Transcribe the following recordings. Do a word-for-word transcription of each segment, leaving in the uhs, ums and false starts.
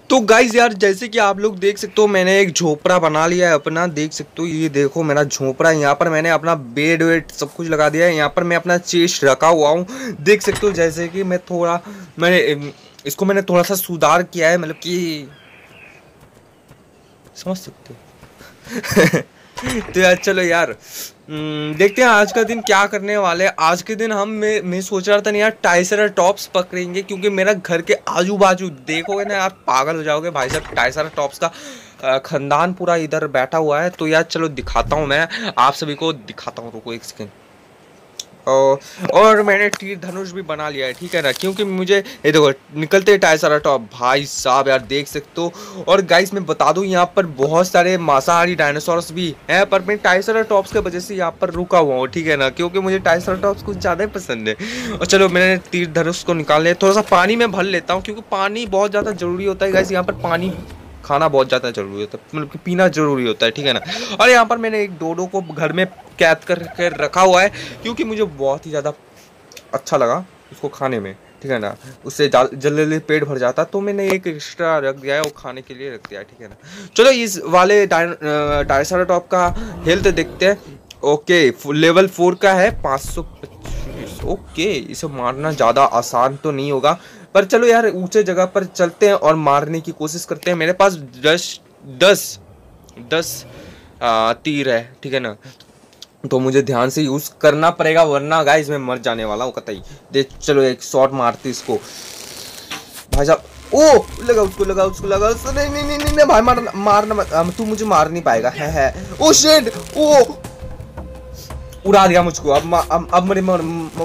तो गाइज यार जैसे कि आप लोग देख सकते हो मैंने एक झोपड़ा बना लिया है अपना, देख सकते हो ये देखो मेरा झोपड़ा। यहाँ पर मैंने अपना बेड वेड सब कुछ लगा दिया है। यहाँ पर मैं अपना चेस्ट रखा हुआ हूँ, देख सकते हो। जैसे कि मैं थोड़ा मैंने इसको मैंने थोड़ा सा सुधार किया है, मतलब कि समझ सकते हो। तो यार चलो यार देखते हैं आज का दिन क्या करने वाले हैं। आज के दिन हम मैं मैं सोच रहा था नहीं यार ट्राइसेराटॉप्स पकड़ेंगे, क्योंकि मेरा घर के आजू बाजू देखोगे ना यार पागल हो जाओगे भाई साहब। ट्राइसेराटॉप्स का खानदान पूरा इधर बैठा हुआ है। तो यार चलो दिखाता हूँ, मैं आप सभी को दिखाता हूँ, रुको एक सेकेंड। और मैंने तीर धनुष भी बना लिया है, ठीक है ना, क्योंकि मुझे ये देखो निकलते ट्राइसेराटॉप भाई साहब यार देख सकते हो। और गाइस मैं बता दूं यहाँ पर बहुत सारे मांसाहारी डायनासोर्स भी हैं, पर मैं ट्राइसेराटॉप्स के वजह से यहाँ पर रुका हुआ हूँ, ठीक है ना, क्योंकि मुझे ट्राइसेराटॉप्स कुछ ज़्यादा ही पसंद है। और चलो मैंने तीर धनुष को निकाल लिया, थोड़ा सा पानी में भर लेता हूँ, क्योंकि पानी बहुत ज़्यादा जरूरी होता है गाइस। यहाँ पर पानी खाना बहुत ज़्यादा जरूरी होता है, मतलब कि पीना जरूरी होता है, ठीक है ना। और यहाँ पर मैंने एक डोडो को घर में कैद करके रखा हुआ है, क्योंकि मुझे बहुत ही ज़्यादा अच्छा लगा उसको खाने में, ठीक है ना। उससे जल्दी जल्दी पेट भर जाता, तो मैंने एक एक्स्ट्रा रख दिया है, वो खाने के लिए रख दिया है, ठीक है ना। चलो इस वाले ट्राइसेराटॉप का हेल्थ देखते हैं। ओके लेवल फोर का है, पाँच सौ पच्चीस। ओके इसे मारना ज़्यादा आसान तो नहीं होगा, पर चलो यार ऊंचे जगह पर चलते हैं और मारने की कोशिश करते हैं। मेरे पास दस दस दस आ, तीर है, ठीक है ना, तो मुझे ध्यान से यूज करना पड़ेगा, वरना गाइस मैं मर जाने वाला हूँ कतई। देख चलो एक शॉट मारते इसको भाई साहब। ओ लगा उसको, लगा उसको, लगा उसको। नहीं नहीं नहीं नहीं, नहीं भाई मारना मारना मत, तू मुझे मार नहीं पाएगा है है। ओ शिट, ओ उड़ा दिया मुझको। अब अब, अब मर, मर,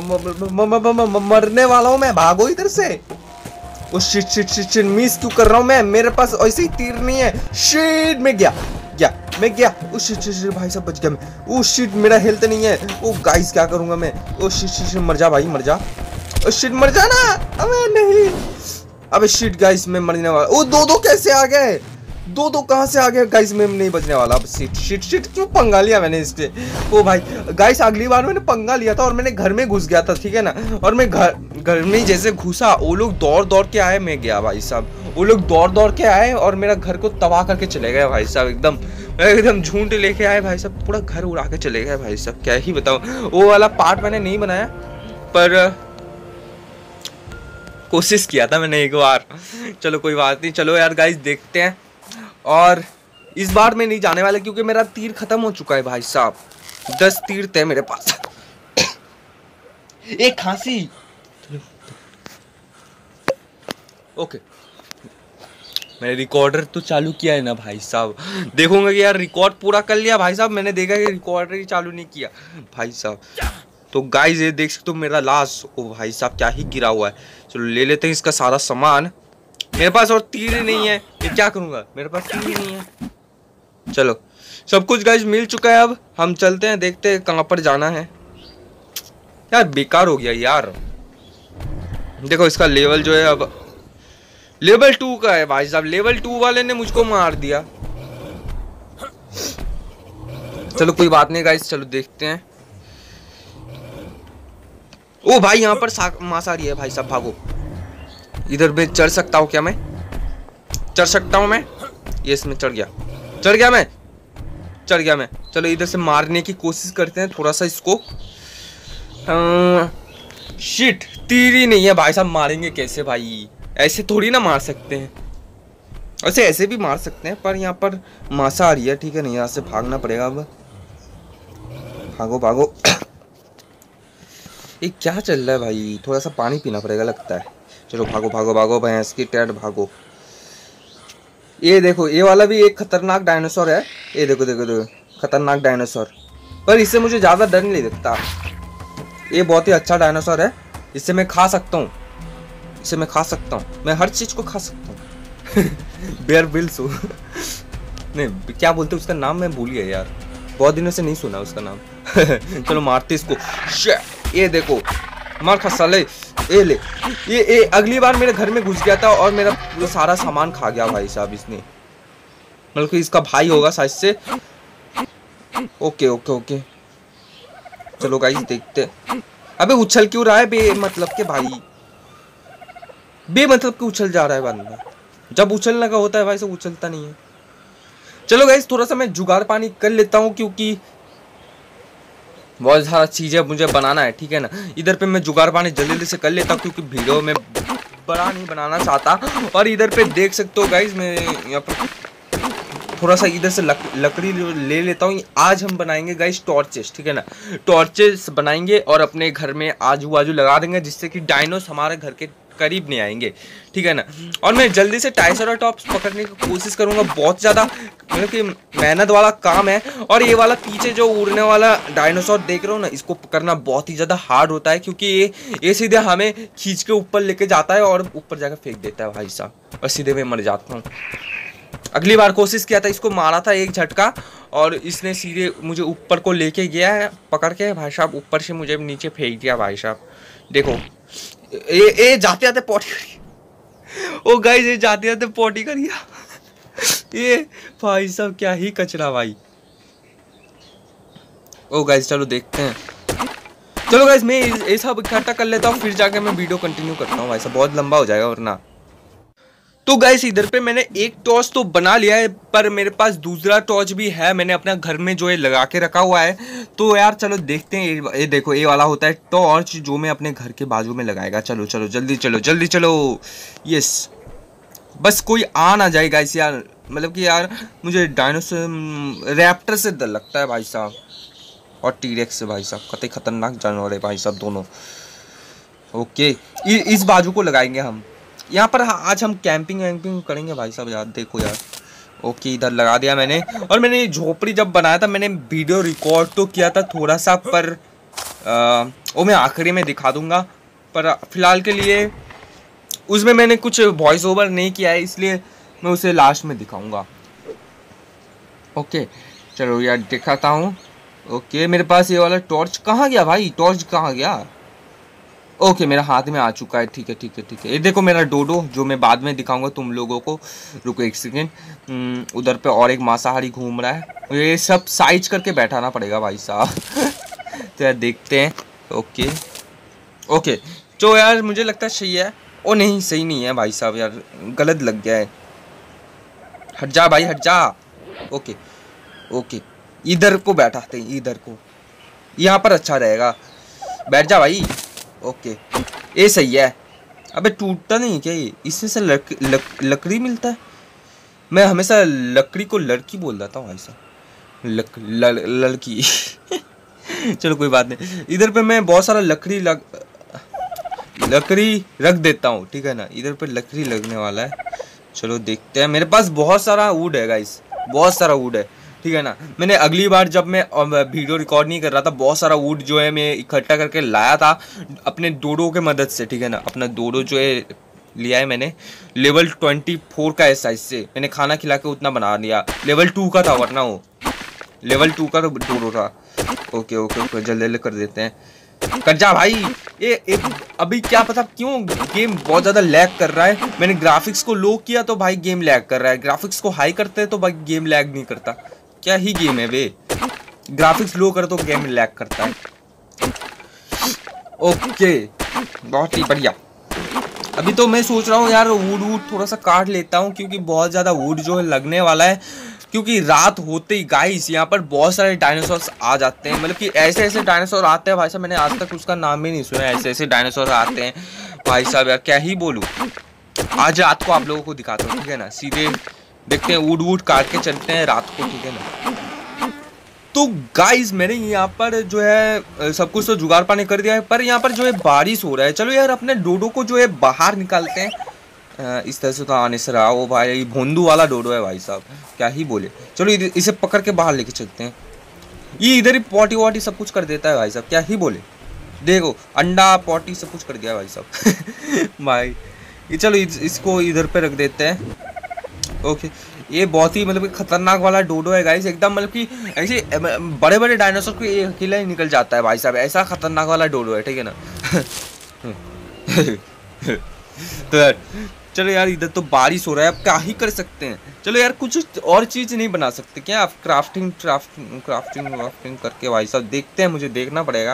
मर, मरने वाला हूँ मैं, भागो इधर से। Oh shit shit shit shit, miss क्यों कर रहा हूँ मैं, मेरे पास ऐसे ही तीर नहीं है। शिट मैं गया गया मैं गया। ओ शिट शिट शिट भाई साहब बच गया मैं। ओ शिट मेरा हेल्थ नहीं है। ओ गाइस क्या करूंगा मैं। ओ शिट शिट शिट मर जा भाई मर जा। ओ शिट मर जा ना। अबे नहीं, अबे शिट गाइस मैं मरने वाला। ओ दो दो कैसे आ गए, दो दो कहां से आ गए गाइस, मैं नहीं बचने वाला। अब शिट शिट शिट क्यों पंगा लिया मैंने इससे। ओ भाई गाइस अगली बार मैंने पंगा लिया था और मैंने घर में घुस गया था, ठीक है ना। और मैं घर घर में जैसे घुसा वो लोग दौड़ दौड़ के आए, मैं गया भाई साहब। वो लोग दौड़ दौड़ के आए और मेरा घर को तबाह करके चले गए भाई साहब। एकदम एकदम झूठ लेके आए भाई साहब, पूरा घर उड़ा के चले गए भाई साहब। क्या ही बताऊं, वो वाला पार्ट मैंने नहीं बनाया, पर कोशिश किया था मैंने एक बार। चलो कोई बात नहीं, चलो यार गाइस देखते हैं। और इस बार मैं नहीं जाने वाला, क्योंकि मेरा तीर खत्म हो चुका है भाई साहब। दस तीर थे मेरे पास। एक खांसी। ओके मैंने रिकॉर्डर तो चालू किया है ना भाई साहब, देखूंगा कि यार रिकॉर्ड पूरा कर लिया भाई साहब। मैंने देखा कि रिकॉर्डर ही चालू नहीं किया भाई साहब। तो गाइस ये देख सकते हो मेरा लाश, ओ भाई साहब क्या ही गिरा हुआ है। चलो ले लेते हैं इसका सारा सामान। मेरे पास और तीर ही नहीं है, ये क्या करूंगा, मेरे पास तीर ही नहीं है। चलो सब कुछ गाइस मिल चुका है, अब हम चलते हैं, देखते हैं कहाँ पर जाना है। यार बेकार हो गया यार। देखो इसका लेवल जो है अब लेवल टू का है भाई साहब। लेवल टू वाले ने मुझको मार दिया। चलो कोई बात नहीं गाइस, चलो देखते हैं। ओ भाई यहाँ पर मांसाहारी है भाई साहब, भागो। इधर में चढ़ सकता हूँ क्या, मैं चढ़ सकता हूँ मैं, ये इसमें चढ़ गया चढ़ गया मैं चढ़ गया मैं। चलो इधर से मारने की कोशिश करते हैं थोड़ा सा इसको। आ, शिट तीर ही नहीं है भाई साहब, मारेंगे कैसे भाई, ऐसे थोड़ी ना मार सकते हैं। ऐसे ऐसे भी मार सकते हैं, पर यहाँ पर मांसा आ रही है, ठीक है ना, यहाँ से भागना पड़ेगा। अब भागो भागो। ये क्या चल रहा है भाई, थोड़ा सा पानी पीना पड़ेगा लगता है। चलो भागो भागो भागो भैंस की टैट भागो। ये देखो ये वाला भी एक खतरनाक डायनासोर है, ये देखो देखो देखो खतरनाक डायनासोर, पर इससे मुझे ज़्यादा डर नहीं लगता। ये बहुत ही अच्छा डायनासोर है, इससे मैं खा सकता हूँ, इसे मैं खा सकता हूँ, मैं हर चीज़ को खा सकता हूँ। बेयर ग्रिल्स हो। नहीं क्या बोलते उसका नाम मैं भूल गया यार, बहुत दिनों से नहीं सुना उसका नाम। चलो मारते इसको। ये देखो मार खसाले, ये ले ये ये अगली बार मेरे घर में घुस गया था और मेरा पूरा सारा सामान खा गया भाई साहब इसने, मतलब कि इसका भाई होगा शायद से। ओके ओके ओके चलो गाइस देखते। अबे उछल क्यों रहा है बे मतलब के भाई, बे मतलब के उछल जा रहा है बंदा। जब उछलने का होता है भाई सब उछलता नहीं है। चलो गाइस थोड़ा सा मैं जुगाड़ पानी कर लेता हूँ क्योंकि बहुत सारा चीज़ें मुझे बनाना है, ठीक है ना। इधर पे मैं जुगाड़ पानी जल्दी जल्दी से कर लेता हूँ क्योंकि वीडियो में बड़ा नहीं बनाना चाहता। और इधर पे देख सकते हो गाइस मैं यहाँ पर थोड़ा सा इधर से लक, लकड़ी ले लेता हूँ। आज हम बनाएंगे गाइस टॉर्चेस, ठीक है ना। टॉर्चेस बनाएंगे और अपने घर में आजू बाजू लगा देंगे जिससे कि डायनोस हमारे घर के करीब नहीं आएंगे, ठीक है ना। और मैं जल्दी से ट्राइसेराटॉप्स पकड़ने की कोशिश करूंगा। बहुत ज़्यादा मतलब कि मेहनत वाला काम है। और ये वाला पीछे जो उड़ने वाला डायनासोर देख रहे हो ना, इसको पकड़ना बहुत ही ज़्यादा हार्ड होता है क्योंकि ये ये सीधे हमें खींच के ऊपर लेके जाता है और ऊपर जाकर फेंक देता है भाई साहब, और सीधे मैं मर जाता हूँ। अगली बार कोशिश किया था, इसको मारा था एक झटका और इसने सीधे मुझे ऊपर को लेके गया है पकड़ के भाई साहब, ऊपर से मुझे नीचे फेंक दिया भाई साहब। देखो ये ये जाते जाते पॉटी करिए। ओ गाइस ये जाते जाते पॉटी करिए। ये भाई साहब क्या ही कचरा भाई। ओ गाइस चलो देखते हैं। चलो गाइस मैं ये सब इकट्ठा कर लेता हूँ फिर जाके मैं वीडियो कंटिन्यू करता हूँ भाई साहब, बहुत लंबा हो जाएगा वरना। तो गाइस इधर पे मैंने एक टॉर्च तो बना लिया है पर मेरे पास दूसरा टॉर्च भी है, मैंने अपना घर में जो है लगा के रखा हुआ है। तो यार चलो देखते हैं। ये, ये देखो ये वाला होता है टॉर्च जो मैं अपने घर के बाजू में लगाएगा। चलो चलो जल्दी चलो जल्दी चलो। यस बस कोई आ ना जाए गाइस यार, मतलब कि यार मुझे डायनासोर रैप्टर से डर लगता है भाई साहब और टीरेक्स से भाई साहब, कतई खतरनाक जानवर है भाई साहब दोनों। ओके इ, इस बाजू को लगाएंगे हम यहाँ पर। आज हम कैंपिंग वैम्पिंग करेंगे भाई साहब यार, देखो यार। ओके इधर लगा दिया मैंने। और मैंने झोपड़ी जब बनाया था मैंने वीडियो रिकॉर्ड तो किया था थोड़ा सा, पर आ, वो मैं आखिरी में दिखा दूंगा। पर फिलहाल के लिए उसमें मैंने कुछ वॉइस ओवर नहीं किया है इसलिए मैं उसे लास्ट में दिखाऊंगा। ओके चलो यार दिखाता हूँ। ओके मेरे पास ये वाला टॉर्च कहाँ गया भाई, टॉर्च कहाँ गया। ओके मेरा हाथ में आ चुका है, ठीक है ठीक है ठीक है। ये देखो मेरा डोडो जो मैं बाद में दिखाऊंगा तुम लोगों को। रुको एक सेकेंड, उधर पे और एक मांसाहारी घूम रहा है। ये सब साइज करके बैठाना पड़ेगा भाई साहब। तो यार देखते हैं। ओके ओके तो यार मुझे लगता है सही है। ओ नहीं सही नहीं है भाई साहब यार, गलत लग गया है। हट जा भाई हट जा। ओके ओके इधर को बैठाते हैं, इधर को, यहाँ पर अच्छा रहेगा। बैठ जा भाई। ओके ये सही है। अबे टूटता नहीं क्या ये, इससे से लक, लक, लकड़ी मिलता है। मैं हमेशा लकड़ी को लड़की बोल देता हूँ ऐसा, लक, ल, लड़की। चलो कोई बात नहीं। इधर पे मैं बहुत सारा लकड़ी लग लकड़ी रख देता हूँ, ठीक है ना। इधर पे लकड़ी लगने वाला है। चलो देखते हैं। मेरे पास बहुत सारा वुड है गाइस, बहुत सारा वुड है, ठीक है ना। मैंने अगली बार जब मैं वीडियो रिकॉर्ड नहीं कर रहा था बहुत सारा वुड जो है मैं इकट्ठा करके लाया था अपने डोडो के मदद से, ठीक है ना। अपना डोडो जो है लिया है मैंने लेवल ट्वेंटी फोर का है साइज से, मैंने खाना खिला के उतना बना लिया। लेवल टू का था वरना वो लेवल टू का तो डोडो था। ओके ओके ओके जल्दी जल्दी कर देते हैं। कर जा भाई। ये एक अभी क्या पता क्यों गेम बहुत ज़्यादा लैग कर रहा है। मैंने ग्राफिक्स को लो किया तो भाई गेम लैग कर रहा है, ग्राफिक्स को हाई करते हैं तो भाई गेम लैग नहीं करता। क्या ही गेम है वे, ग्राफिक्स लो कर तो गेम लैग करता है। ओके बहुत ही बढ़िया। अभी तो मैं सोच रहा हूँ यार वुड वुड थोड़ा सा काट लेता हूँ क्योंकि बहुत ज़्यादा वुड जो है लगने वाला है। क्योंकि रात होते ही गाइस यहाँ पर बहुत सारे डायनासोर्स आ जाते हैं, मतलब कि ऐसे ऐसे डायनासोर आते हैं भाई साहब, मैंने आज तक उसका नाम भी नहीं सुना। ऐसे ऐसे डायनासोर आते हैं भाई साहब यार, क्या ही बोलूँ। आज रात को आप लोगों को दिखाता हूँ, ठीक है ना। सीधे देखते हैं वुड वुड काट के चलते हैं रात को, ठीक है ना। तो गाइस मैंने यहाँ पर जो है सब कुछ तो जुगाड़ पाने कर दिया है, पर यहाँ पर जो है बारिश हो रहा है। चलो यार अपने डोडो को जो है बाहर निकालते हैं। इस तरह से तो आने से रहा वो भाई, भोंदू वाला डोडो है भाई साहब, क्या ही बोले। चलो इसे पकड़ के बाहर लेके चलते हैं। ये इधर ही पॉटी वॉटी सब कुछ कर देता है भाई साहब, क्या ही बोले। देखो अंडा पॉटी सब कुछ कर दिया भाई साहब। भाई ये चलो इसको इधर पे रख देते हैं। ओके ये बहुत ही मतलब खतरनाक वाला डोडो है गाइस, एकदम मतलब कि ऐसे बड़े बड़े डायनासोर को ये अकेला ही निकल जाता है भाई साहब, ऐसा खतरनाक वाला डोडो है, ठीक है ना। तो यार चलो यार इधर तो बारिश हो रहा है, अब क्या ही कर सकते हैं। चलो यार कुछ और चीज़ नहीं बना सकते क्या आप, क्राफ्टिंग क्राफ्टिंग क्राफ्टिंग क्राफ्टिंग करके भाई साहब देखते हैं, मुझे देखना पड़ेगा।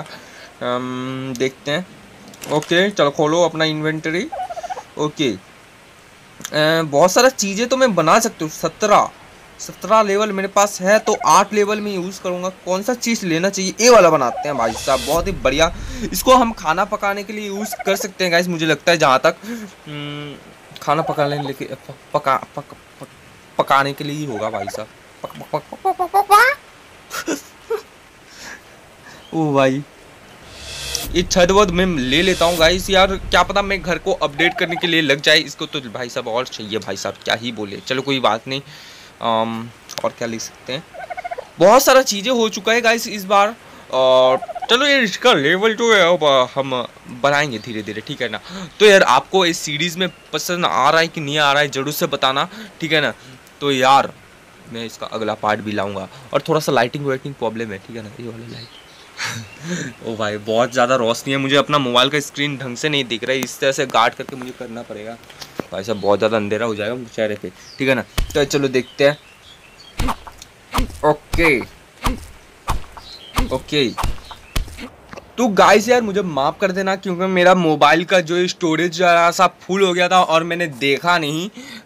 um, देखते हैं। ओके चलो खोलो अपना इन्वेंटरी। ओके बहुत सारा चीज़ें तो मैं बना सकती हूँ। सत्रह सत्रह लेवल मेरे पास है, तो आठ लेवल में यूज़ करूँगा। कौन सा चीज़ लेना चाहिए? ए वाला बनाते हैं भाई साहब, बहुत ही बढ़िया। इसको हम खाना पकाने के लिए यूज़ कर सकते हैं गाइस, मुझे लगता है जहाँ तक खाना पकाने लेके पका पक, पक, पकाने के लिए ही होगा भाई साहब। पक, पक, पक, पक, पक, पक, पक। ओ भाई, ये छत वत मैं ले लेता हूँ गाइस यार, क्या पता मैं घर को अपडेट करने के लिए लग जाए। इसको तो भाई साहब और चाहिए भाई साहब, क्या ही बोले। चलो कोई बात नहीं। आम, और क्या लिख सकते हैं, बहुत सारा चीज़ें हो चुका है गाइस इस बार। और चलो यार इसका लेवल जो है अब हम बनाएंगे धीरे धीरे, ठीक है ना। तो यार आपको इस सीरीज़ में पसंद आ रहा है कि नहीं आ रहा है ज़रूर से बताना, ठीक है ना। तो यार मैं इसका अगला पार्ट भी लाऊंगा। और थोड़ा सा लाइटिंग वाइटिंग प्रॉब्लम है, ठीक है ना, ये वाली लाइट। ओ भाई बहुत ज़्यादा रोशनी है, मुझे अपना मोबाइल का स्क्रीन ढंग से नहीं दिख रहा है, इस तरह से गार्ड करके मुझे करना पड़ेगा भाई साहब, बहुत ज़्यादा अंधेरा हो जाएगा चेहरे पे, ठीक है ना। तो चलो देखते हैं। ओके ओके तो गाइस यार मुझे माफ़ कर देना, क्योंकि मेरा मोबाइल का जो स्टोरेज जरा सा फुल हो गया था और मैंने देखा नहीं।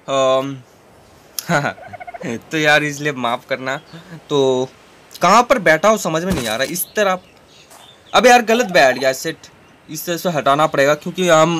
तो यार इसलिए माफ़ करना। तो कहाँ पर बैठा हो समझ में नहीं आ रहा, इस तरह। अब यार गलत बैठ गया सेट, इस तरह से हटाना पड़ेगा, क्योंकि हम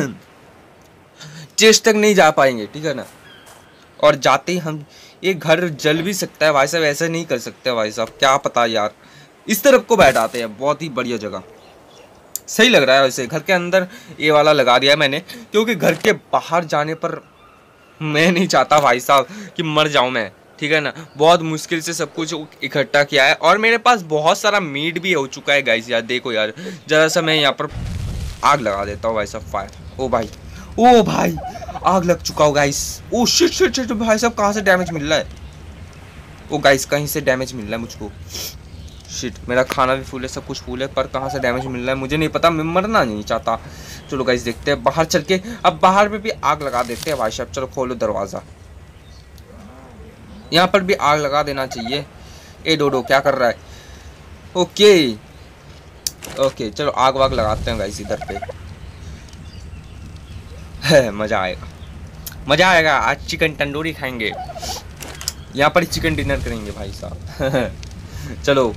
चेस्ट तक नहीं जा पाएंगे, ठीक है ना। और जाते ही हम, ये घर जल भी सकता है भाई साहब, ऐसे नहीं कर सकते भाई साहब, क्या पता यार। इस तरफ को बैठाते हैं, बहुत ही बढ़िया जगह, सही लग रहा है वैसे। घर के अंदर ये वाला लगा दिया मैंने, क्योंकि घर के बाहर जाने पर मैं नहीं चाहता भाई साहब कि मर जाऊं मैं, ठीक है ना। बहुत मुश्किल से सब कुछ इकट्ठा किया है, और मेरे पास बहुत सारा मीट भी हो चुका है गाइस। यार देखो यार, जरा सा मैं यहाँ पर आग लगा देता हूँ भाई साहब, फायर। ओ भाई, ओ भाई आग लग चुका हो guys. Oh shit shit shit भाई साहब, कहाँ से डैमेज मिल रहा है? ओ गाइस कहीं से डैमेज मिल रहा है मुझको। शिट, मेरा खाना भी फूल है, सब कुछ फूल है, पर कहाँ से डैमेज मिल रहा है मुझे नहीं पता, मैं मरना नहीं चाहता। चलो गाइस देखते हैं बाहर चल के, अब बाहर में भी आग लगा देते हैं भाई साहब। चलो खोलो दरवाज़ा, यहाँ पर भी आग लगा देना चाहिए। ए डोडो क्या कर रहा है? ओके ओके चलो आग वाग लगाते हैं गाइस इधर पे। है मज़ा आएगा, मज़ा आएगा। आज चिकन तंदूरी खाएंगे, यहाँ पर चिकन डिनर करेंगे भाई साहब। चलो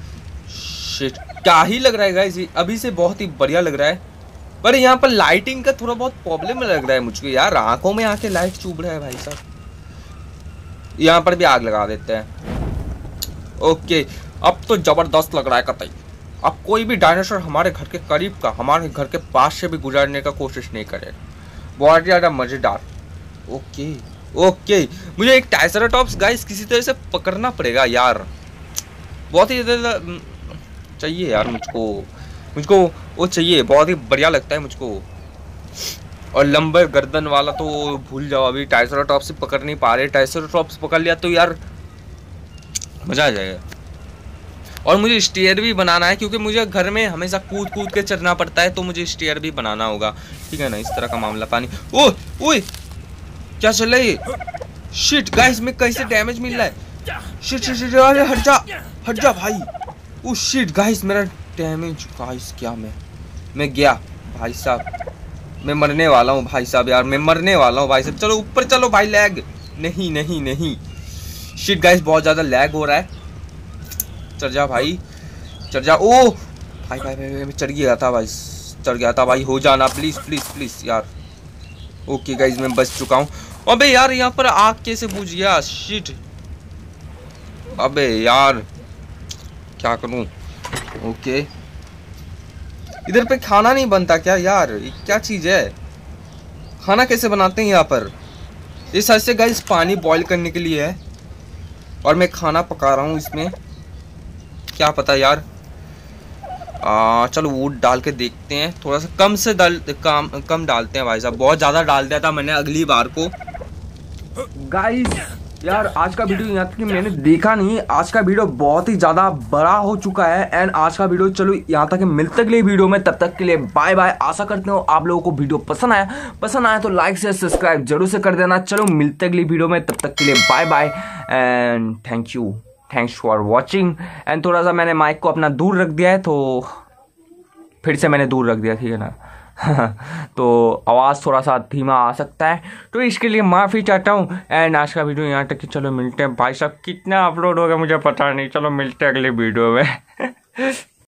शिट, क्या ही लग रहा है गाइस, अभी से बहुत ही बढ़िया लग रहा है, पर यहाँ पर लाइटिंग का थोड़ा बहुत प्रॉब्लम लग रहा है मुझको यार, आंखों में आके लाइट चुभ रहा है भाई साहब। यहाँ पर भी आग लगा देते हैं। ओके अब तो जबरदस्त लग रहा है कतई। अब कोई भी डायनासोर हमारे घर के करीब का, हमारे घर के पास से भी गुजरने का कोशिश नहीं करे, बहुत ज़्यादा मज़ेदार। ओके ओके मुझे एक ट्राइसेराटॉप्स गाइस किसी तरह से पकड़ना पड़ेगा यार, बहुत ही ज़्यादा चाहिए यार मुझको, मुझको वो चाहिए, बहुत ही बढ़िया लगता है मुझको। और लंबे गर्दन वाला तो भूल जाओ, अभी ट्राइसेराटॉप्स से पकड़ नहीं पा रहे, ट्राइसेराटॉप्स पकड़ लिया तो यार मज़ा आ जाएगा। और मुझे स्टेयर भी बनाना है, क्योंकि मुझे घर में हमेशा कूद कूद के चढ़ना पड़ता है, तो मुझे स्टेयर भी बनाना होगा, ठीक है ना। इस तरह का मामला। पानी, ओह ओए क्या चल रहा है ये? शिट गाइस में कैसे डैमेज मिल रहा है? शिट शिट शिट, अरे हट जा हट जा भाई। ओह शिट गाइस मेरा डैमेज गाइस, क्या मैं मैं गया भाई साहब, मैं मरने वाला हूँ भाई साहब यार, मैं मरने वाला हूँ भाई साहब। चलो ऊपर चलो भाई, लैग नहीं नहीं नहीं। शिट गाइस बहुत ज़्यादा लैग हो रहा है, चढ़ जा भाई चढ़ जा। ओ भाई भाई भाई मैं चढ़ गया था भाई, चढ़ गया था भाई, हो जाना प्लीज़ प्लीज़ प्लीज़ यार। ओके गाइस मैं बच चुका हूँ। अबे यार यहाँ पर आग कैसे बुझ गया? शिट, अबे यार क्या करूँ? ओके इधर पे खाना नहीं बनता क्या यार? ये क्या चीज़ है? खाना कैसे बनाते हैं यहाँ पर? ये सच से गाइस पानी बॉईल करने के लिए है, और मैं खाना पका रहा हूँ इसमें, क्या पता यार। आ, चलो वुड डाल के देखते हैं, थोड़ा सा कम से डाल कम कम डालते हैं भाई साहब, बहुत ज़्यादा डाल दिया था मैंने अगली बार को। गाइस यार आज का वीडियो यहाँ तक मैंने देखा नहीं, आज का वीडियो बहुत ही ज़्यादा बड़ा हो चुका है, एंड आज का वीडियो चलो यहाँ तक मिलते अगले वीडियो में, तब तक के लिए बाय बाय। आशा करते हो आप लोगों को वीडियो पसंद आया, पसंद आया तो लाइक से सब्सक्राइब जरूर से कर देना। चलो मिलते अगली वीडियो में, तब तक के लिए bye bye and thank you, thanks for watching. And थोड़ा सा मैंने माइक को अपना दूर रख दिया है, तो फिर से मैंने दूर रख दिया, ठीक है ना। तो आवाज़ थोड़ा सा धीमा आ सकता है, तो इसके लिए माफ़ी चाहता हूँ। एंड आज का वीडियो यहाँ तक कि चलो मिलते हैं। भाई साहब कितना अपलोड होगा मुझे पता नहीं, चलो मिलते हैं अगले वीडियो में।